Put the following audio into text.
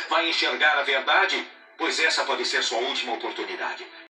Vai enxergar a verdade? Pois essa pode ser sua última oportunidade.